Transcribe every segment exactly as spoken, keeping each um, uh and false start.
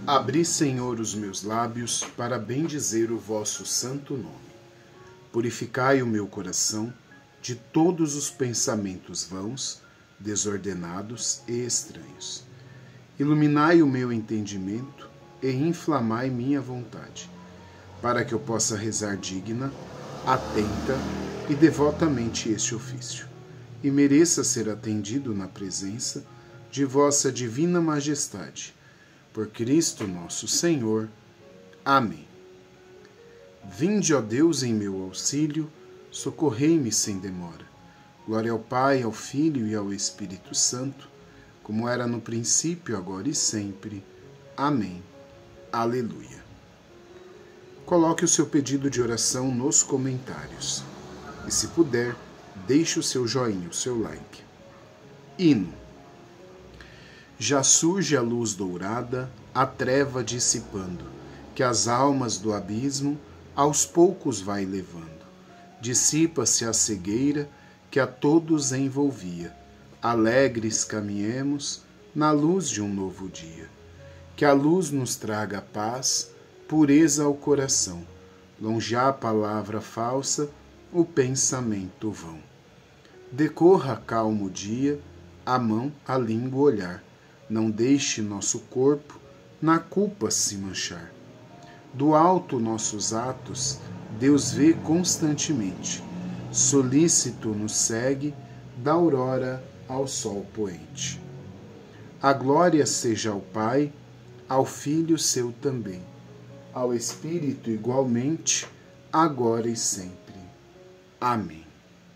Abri, Senhor, os meus lábios para bendizer o vosso santo nome. Purificai o meu coração de todos os pensamentos vãos, desordenados e estranhos. Iluminai o meu entendimento e inflamai minha vontade, para que eu possa rezar digna, atenta e devotamente este ofício, e mereça ser atendido na presença de vossa divina majestade. Por Cristo nosso Senhor. Amém. Vinde, ó Deus, em meu auxílio, socorrei-me sem demora. Glória ao Pai, ao Filho e ao Espírito Santo, como era no princípio, agora e sempre. Amém. Aleluia. Coloque o seu pedido de oração nos comentários. E se puder, deixe o seu joinha, o seu like. Hino. Já surge a luz dourada, a treva dissipando, que as almas do abismo aos poucos vai levando. Dissipa-se a cegueira que a todos envolvia. Alegres caminhemos na luz de um novo dia. Que a luz nos traga paz, pureza ao coração. Longe a palavra falsa, o pensamento vão. Decorra calmo dia, a mão, a língua, o olhar. Não deixe nosso corpo na culpa se manchar. Do alto nossos atos, Deus vê constantemente. Solícito nos segue, da aurora ao sol poente. A glória seja ao Pai, ao Filho seu também, ao Espírito igualmente, agora e sempre. Amém.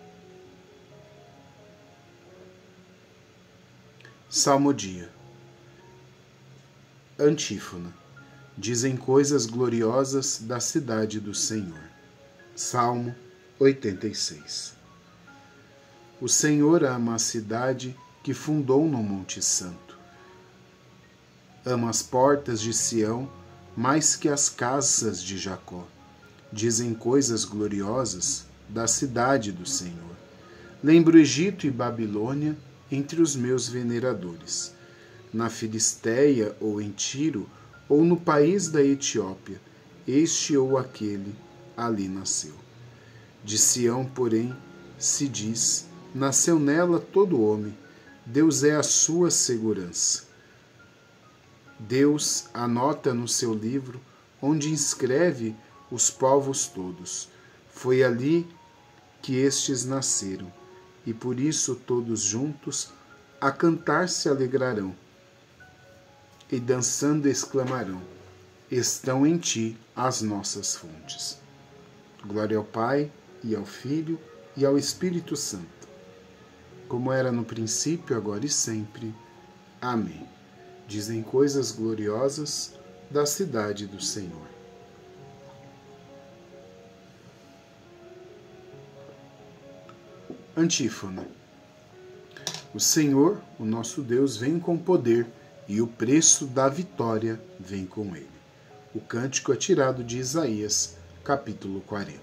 Salmodia. Antífona. Dizem coisas gloriosas da cidade do Senhor. Salmo oitenta e seis. O Senhor ama a cidade que fundou no Monte Santo. Ama as portas de Sião mais que as casas de Jacó. Dizem coisas gloriosas da cidade do Senhor. Lembro Egito e Babilônia entre os meus veneradores. Na Filisteia ou em Tiro, ou no país da Etiópia, este ou aquele ali nasceu. De Sião, porém, se diz, nasceu nela todo homem, Deus é a sua segurança. Deus anota no seu livro, onde inscreve os povos todos. Foi ali que estes nasceram, e por isso todos juntos a cantar se alegrarão, e dançando exclamarão, estão em ti as nossas fontes. Glória ao Pai, e ao Filho, e ao Espírito Santo, como era no princípio, agora e sempre. Amém. Dizem coisas gloriosas da cidade do Senhor. Antífona. O Senhor, o nosso Deus, vem com poder, e o preço da vitória vem com ele. O cântico é tirado de Isaías, capítulo quarenta.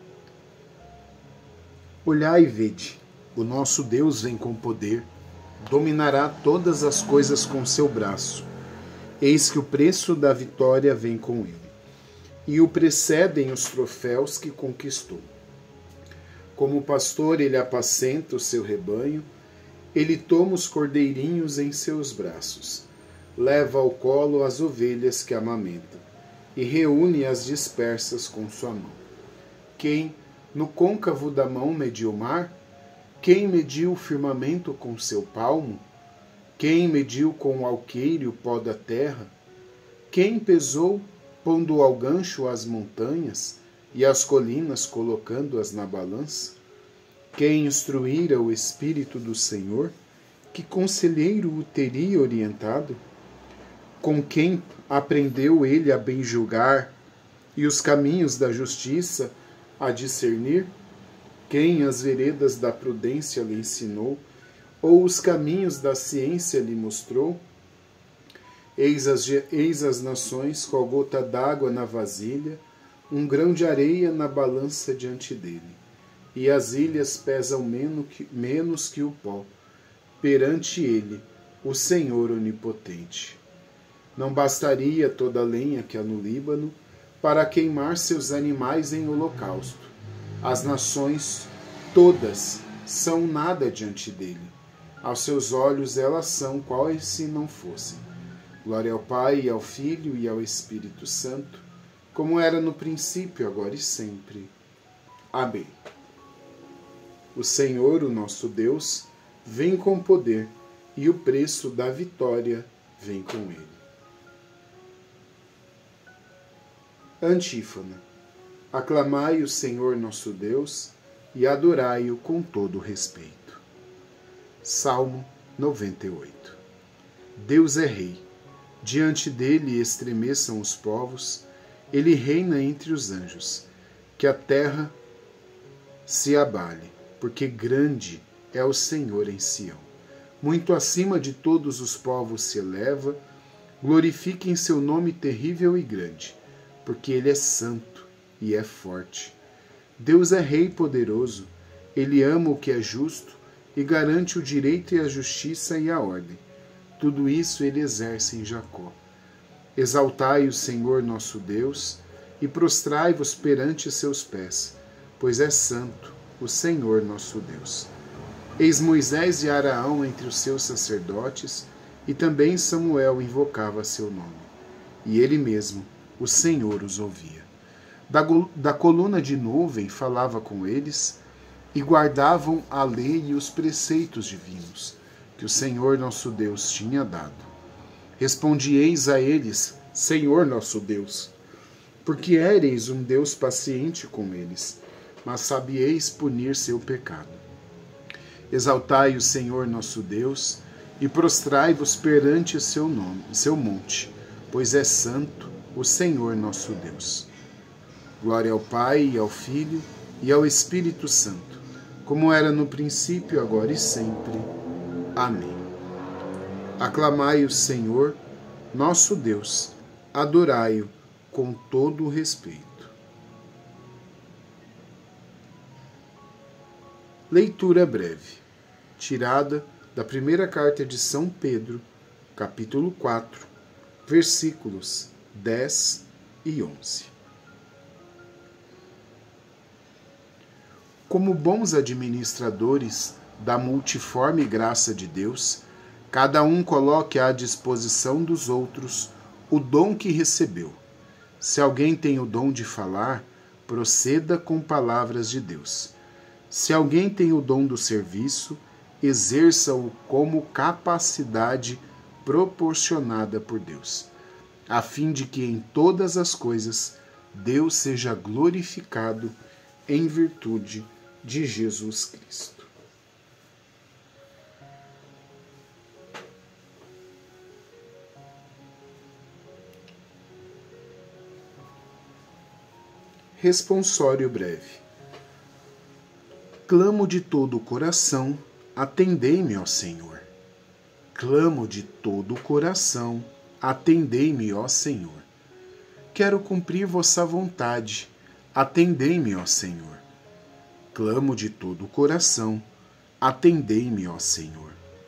Olhai e vede, o nosso Deus vem com poder, dominará todas as coisas com seu braço. Eis que o preço da vitória vem com ele, e o precedem os troféus que conquistou. Como o pastor ele apacenta o seu rebanho, ele toma os cordeirinhos em seus braços, leva ao colo as ovelhas que amamentam, e reúne as dispersas com sua mão. Quem, no côncavo da mão, mediu o mar? Quem mediu o firmamento com seu palmo? Quem mediu com o alqueire o pó da terra? Quem pesou, pondo ao gancho as montanhas, e as colinas colocando-as na balança? Quem instruíra o Espírito do Senhor? Que conselheiro o teria orientado? Com quem aprendeu ele a bem julgar e os caminhos da justiça a discernir? Quem as veredas da prudência lhe ensinou, ou os caminhos da ciência lhe mostrou? Eis as, eis as nações com a gota d'água na vasilha, um grão de areia na balança diante dele, e as ilhas pesam menos que, menos que o pó, perante ele, o Senhor onipotente. Não bastaria toda a lenha que há no Líbano para queimar seus animais em holocausto. As nações todas são nada diante dele. Aos seus olhos elas são quais se não fossem. Glória ao Pai, e ao Filho, e ao Espírito Santo, como era no princípio, agora e sempre. Amém. O Senhor, o nosso Deus, vem com poder, e o preço da vitória vem com ele. Antífona. Aclamai o Senhor nosso Deus, e adorai-o com todo respeito. Salmo noventa e oito. Deus é Rei. Diante dele estremeçam os povos, ele reina entre os anjos. Que a terra se abale, porque grande é o Senhor em Sião. Muito acima de todos os povos se eleva, glorifiquem seu nome terrível e grande, porque ele é santo e é forte. Deus é Rei poderoso, ele ama o que é justo e garante o direito e a justiça e a ordem. Tudo isso ele exerce em Jacó. Exaltai o Senhor nosso Deus e prostrai-vos perante seus pés, pois é santo o Senhor nosso Deus. Eis Moisés e Araão entre os seus sacerdotes, e também Samuel invocava seu nome. E ele mesmo, o Senhor, os ouvia. Da, da coluna de nuvem falava com eles, e guardavam a lei e os preceitos divinos, que o Senhor nosso Deus tinha dado. Respondieis a eles, Senhor nosso Deus, porque éreis um Deus paciente com eles, mas sabieis punir seu pecado. Exaltai o Senhor nosso Deus, e prostrai-vos perante seu nome, seu monte, pois é santo o Senhor nosso Deus. Glória ao Pai, e ao Filho, e ao Espírito Santo, como era no princípio, agora e sempre. Amém. Aclamai o Senhor, nosso Deus, adorai-o com todo o respeito. Leitura breve, tirada da primeira carta de São Pedro, capítulo quatro, versículos dez e onze. Como bons administradores da multiforme graça de Deus, cada um coloque à disposição dos outros o dom que recebeu. Se alguém tem o dom de falar, proceda com palavras de Deus. Se alguém tem o dom do serviço, exerça-o como capacidade proporcionada por Deus, a fim de que em todas as coisas Deus seja glorificado em virtude de Jesus Cristo. Responsório breve. Clamo de todo o coração, atendei-me, ó Senhor. Clamo de todo o coração, atendei-me, ó Senhor. Quero cumprir vossa vontade, atendei-me, ó Senhor. Clamo de todo o coração, atendei-me, ó Senhor.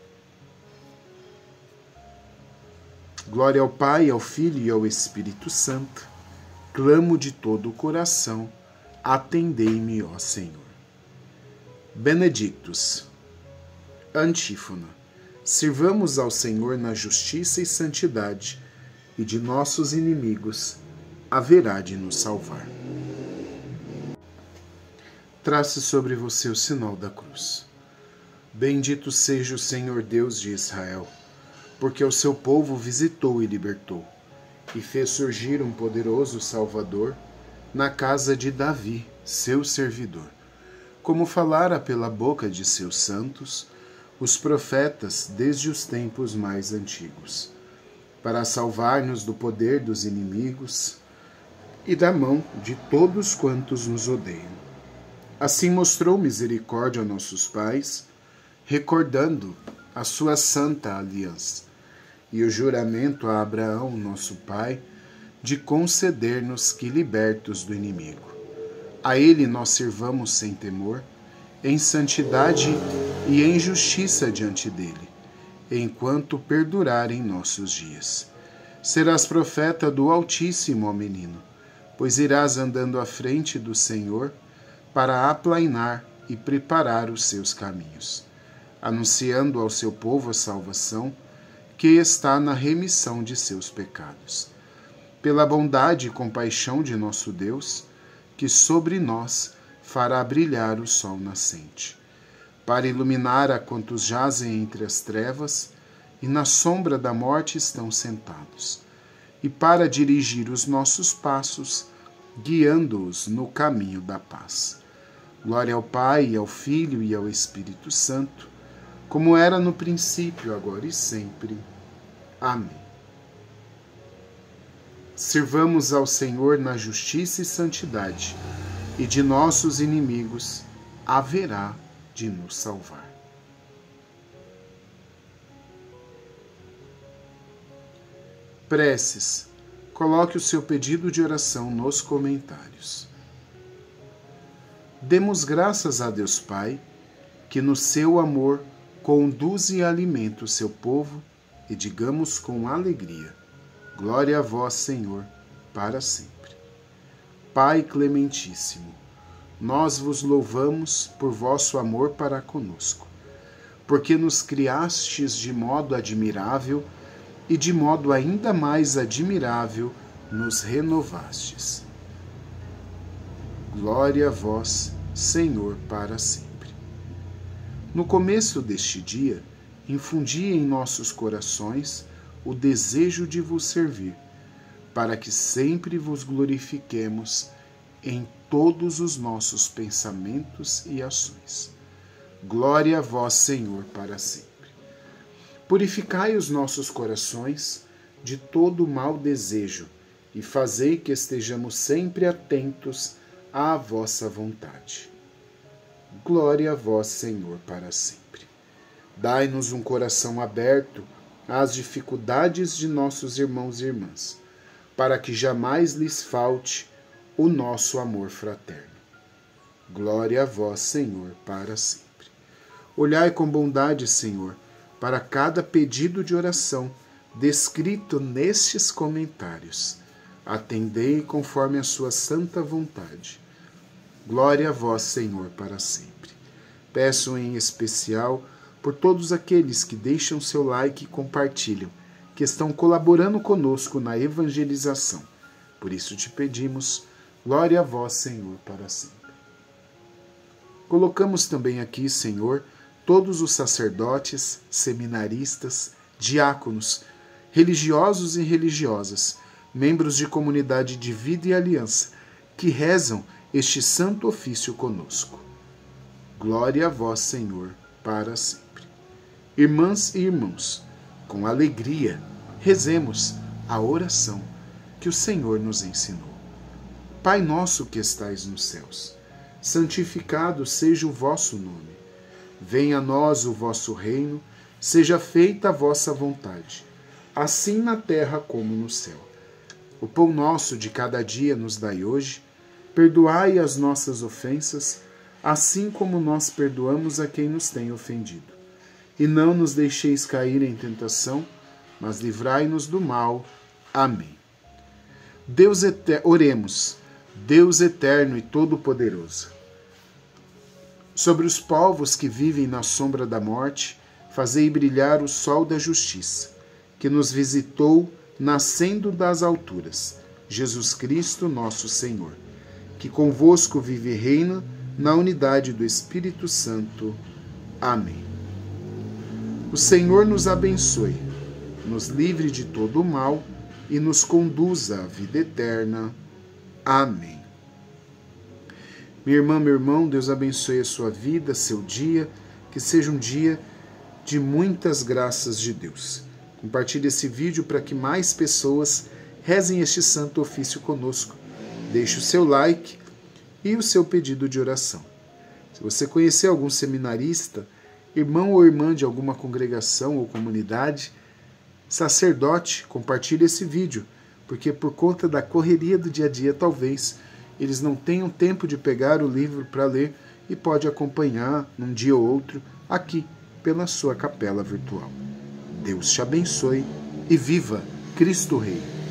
Glória ao Pai, ao Filho e ao Espírito Santo. Clamo de todo o coração, atendei-me, ó Senhor. Benedictus. Antífona. Sirvamos ao Senhor na justiça e santidade, e de nossos inimigos haverá de nos salvar. Trace sobre você o sinal da cruz. Bendito seja o Senhor Deus de Israel, porque o seu povo visitou e libertou, e fez surgir um poderoso Salvador na casa de Davi, seu servidor, como falara pela boca de seus santos, os profetas desde os tempos mais antigos, para salvar-nos do poder dos inimigos e da mão de todos quantos nos odeiam. Assim mostrou misericórdia a nossos pais, recordando a sua santa aliança, e o juramento a Abraão, nosso pai, de conceder-nos que, libertos do inimigo, a ele nós sirvamos sem temor, em santidade e em justiça diante dele, enquanto perdurarem nossos dias. Serás profeta do Altíssimo, ó menino, pois irás andando à frente do Senhor para aplainar e preparar os seus caminhos, anunciando ao seu povo a salvação que está na remissão de seus pecados. Pela bondade e compaixão de nosso Deus, que sobre nós fará brilhar o sol nascente, para iluminar a quantos jazem entre as trevas e na sombra da morte estão sentados, e para dirigir os nossos passos, guiando-os no caminho da paz. Glória ao Pai, e ao Filho e ao Espírito Santo, como era no princípio, agora e sempre. Amém. Sirvamos ao Senhor na justiça e santidade, e de nossos inimigos haverá de nos salvar. Preces. Coloque o seu pedido de oração nos comentários. Demos graças a Deus Pai, que no seu amor conduz e alimenta o seu povo, e digamos com alegria: glória a vós, Senhor, para sempre. Pai clementíssimo, nós vos louvamos por vosso amor para conosco, porque nos criastes de modo admirável e de modo ainda mais admirável nos renovastes. Glória a vós, Senhor, para sempre. No começo deste dia, infundi em nossos corações o desejo de vos servir, para que sempre vos glorifiquemos em todos os nossos pensamentos e ações. Glória a vós, Senhor, para sempre. Purificai os nossos corações de todo mau desejo e fazei que estejamos sempre atentos à vossa vontade. Glória a vós, Senhor, para sempre. Dai-nos um coração aberto às dificuldades de nossos irmãos e irmãs, para que jamais lhes falte o nosso amor fraterno. Glória a vós, Senhor, para sempre. Olhai com bondade, Senhor, para cada pedido de oração descrito nestes comentários. Atendei conforme a sua santa vontade. Glória a vós, Senhor, para sempre. Peço em especial por todos aqueles que deixam seu like e compartilham, que estão colaborando conosco na evangelização. Por isso te pedimos, glória a vós, Senhor, para sempre. Colocamos também aqui, Senhor, todos os sacerdotes, seminaristas, diáconos, religiosos e religiosas, membros de comunidade de vida e aliança, que rezam este santo ofício conosco. Glória a vós, Senhor, para sempre. Irmãs e irmãos, com alegria, rezemos a oração que o Senhor nos ensinou. Pai nosso que estais nos céus, santificado seja o vosso nome. Venha a nós o vosso reino, seja feita a vossa vontade, assim na terra como no céu. O pão nosso de cada dia nos dai hoje, perdoai as nossas ofensas, assim como nós perdoamos a quem nos tem ofendido. E não nos deixeis cair em tentação, mas livrai-nos do mal. Amém. Deus eter... Oremos, Deus eterno e todo-poderoso. Sobre os povos que vivem na sombra da morte, fazei brilhar o sol da justiça, que nos visitou nascendo das alturas, Jesus Cristo, nosso Senhor, que convosco vive e reina na unidade do Espírito Santo. Amém. O Senhor nos abençoe, nos livre de todo o mal e nos conduza à vida eterna. Amém. Minha irmã, meu irmão, Deus abençoe a sua vida, seu dia, que seja um dia de muitas graças de Deus. Compartilhe esse vídeo para que mais pessoas rezem este santo ofício conosco. Deixe o seu like e o seu pedido de oração. Se você conhecer algum seminarista, irmão ou irmã de alguma congregação ou comunidade, sacerdote, compartilhe esse vídeo, porque por conta da correria do dia a dia, talvez eles não tenham tempo de pegar o livro para ler e pode acompanhar num dia ou outro aqui pela sua capela virtual. Deus te abençoe e viva Cristo Rei.